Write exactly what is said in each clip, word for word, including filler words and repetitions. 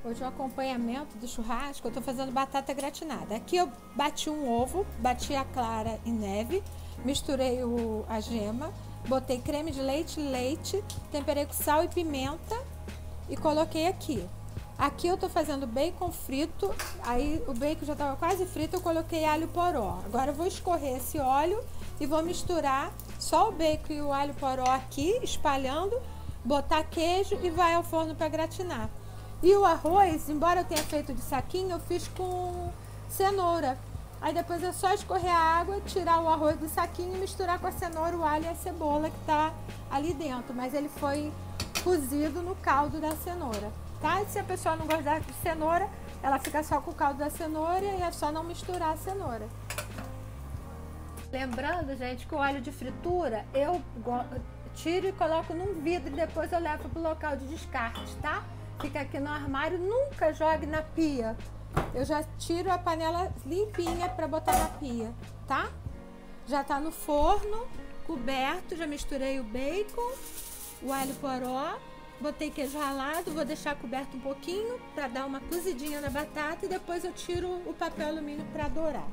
Hoje o acompanhamento do churrasco, eu tô fazendo batata gratinada. Aqui eu bati um ovo, bati a clara em neve, misturei o, a gema, botei creme de leite, leite, temperei com sal e pimenta e coloquei aqui. Aqui eu tô fazendo bacon frito, aí o bacon já tava quase frito, eu coloquei alho poró. Agora eu vou escorrer esse óleo e vou misturar só o bacon e o alho poró aqui, espalhando, botar queijo e vai ao forno para gratinar. E o arroz, embora eu tenha feito de saquinho, eu fiz com cenoura. Aí depois é só escorrer a água, tirar o arroz do saquinho e misturar com a cenoura, o alho e a cebola que tá ali dentro. Mas ele foi cozido no caldo da cenoura, tá? E se a pessoa não gostar de cenoura, ela fica só com o caldo da cenoura e é só não misturar a cenoura. Lembrando, gente, que o óleo de fritura eu tiro e coloco num vidro e depois eu levo pro local de descarte, tá? Fica aqui no armário, nunca jogue na pia. Eu já tiro a panela limpinha para botar na pia, tá? Já tá no forno, coberto, já misturei o bacon, o alho poró, botei queijo ralado, vou deixar coberto um pouquinho para dar uma cozidinha na batata e depois eu tiro o papel alumínio para dourar.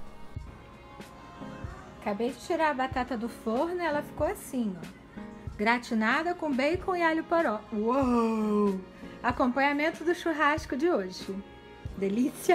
Acabei de tirar a batata do forno e ela ficou assim, ó. Gratinada com bacon e alho poró. Uou! Acompanhamento do churrasco de hoje. Delícia!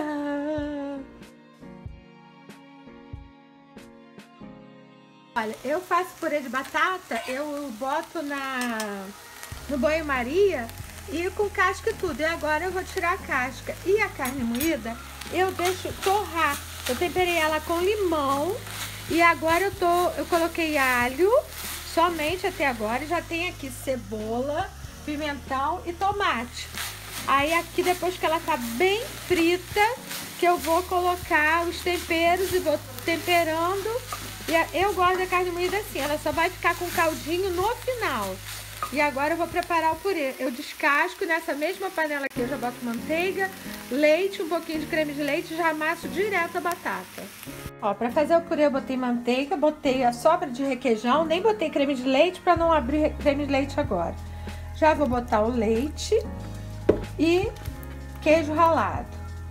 Olha, eu faço purê de batata, eu boto na no banho-maria e com casca e tudo. E agora eu vou tirar a casca. E a carne moída, eu deixo torrar. Eu temperei ela com limão e agora eu tô eu coloquei alho somente até agora, já tem aqui cebola, pimentão e tomate. Aí aqui depois que ela tá bem frita, que eu vou colocar os temperos e vou temperando. E eu gosto da carne moída assim, ela só vai ficar com caldinho no final. E agora eu vou preparar o purê. Eu descasco nessa mesma panela aqui, eu já boto manteiga, leite, um pouquinho de creme de leite e já amasso direto a batata. Ó, pra fazer o purê eu botei manteiga, botei a sobra de requeijão, nem botei creme de leite pra não abrir creme de leite agora. Já vou botar o leite e queijo ralado.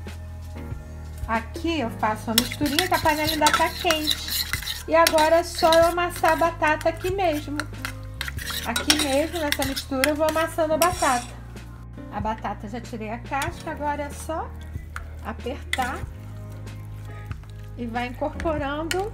Aqui eu faço uma misturinha que a panela ainda tá quente. E agora é só eu amassar a batata aqui mesmo. Aqui mesmo, nessa mistura, eu vou amassando a batata. A batata já tirei a casca, agora é só apertar e vai incorporando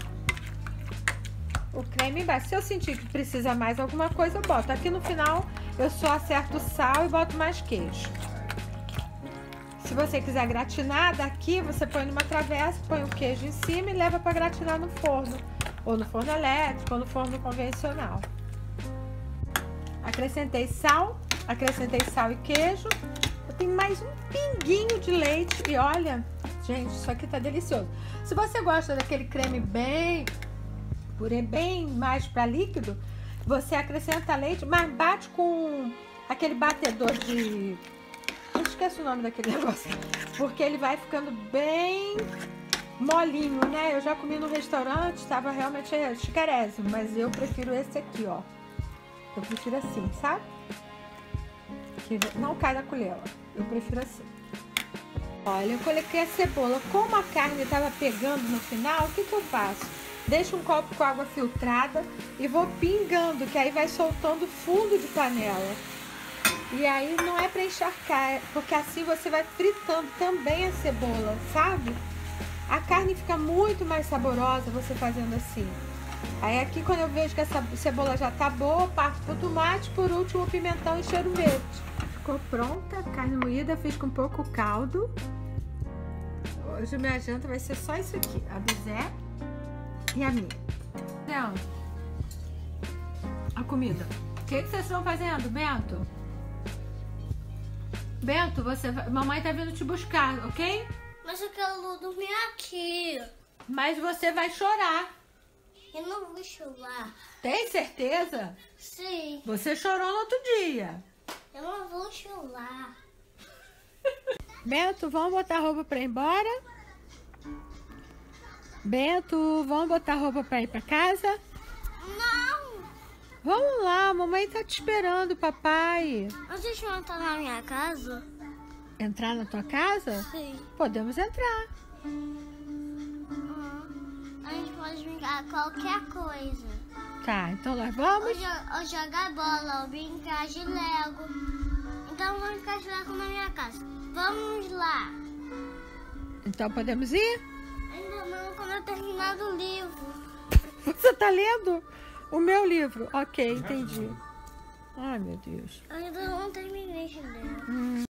o creme embaixo. Se eu sentir que precisa mais alguma coisa, eu boto. Aqui no final, eu só acerto o sal e boto mais queijo. Se você quiser gratinar, daqui você põe numa travessa, põe o queijo em cima e leva para gratinar no forno. Ou no forno elétrico, ou no forno convencional. Acrescentei sal, acrescentei sal e queijo. Eu tenho mais um pinguinho de leite e olha, gente, isso aqui tá delicioso. Se você gosta daquele creme bem, purê bem mais para líquido, você acrescenta leite, mas bate com aquele batedor de... Eu esqueço o nome daquele negócio, porque ele vai ficando bem molinho, né? Eu já comi no restaurante, estava realmente chiquérrimo, mas eu prefiro esse aqui, ó. Eu prefiro assim, sabe? Que não cai da colher, ó. Eu prefiro assim. Olha, eu coloquei a cebola. Como a carne estava pegando no final, o que que eu faço? Deixo um copo com água filtrada e vou pingando, que aí vai soltando fundo de panela. E aí não é para encharcar, porque assim você vai fritando também a cebola, sabe? A carne fica muito mais saborosa você fazendo assim. Aí aqui quando eu vejo que essa cebola já tá boa, parto pro tomate, por último o pimentão e cheiro verde. Ficou pronta, carne moída, fiz com pouco caldo. Hoje minha janta vai ser só isso aqui, a do Zé e a minha. Então, a comida. O que, que vocês estão fazendo, Bento? Bento, você vai... mamãe tá vindo te buscar, ok? Mas eu quero dormir aqui. Mas você vai chorar. Eu não vou chorar. Tem certeza? Sim. Você chorou no outro dia. Eu não vou chorar. Bento, vamos botar roupa pra ir embora? Bento, vamos botar roupa pra ir pra casa? Não. Vamos lá, mamãe tá te esperando, papai. Mas deixa eu entrar na minha casa. Entrar na tua casa? Sim. Podemos entrar. Ah, a gente pode brincar qualquer coisa. Tá, então nós Ou, vamos. jo- ou jogar bola, ou brincar de Lego. Então vamos brincar de Lego na minha casa. Vamos lá. Então podemos ir? Ainda não, quando eu terminar do livro. Você tá lendo o meu livro? Ok, entendi. Ai, meu Deus. Ainda não terminei de ler. Hum.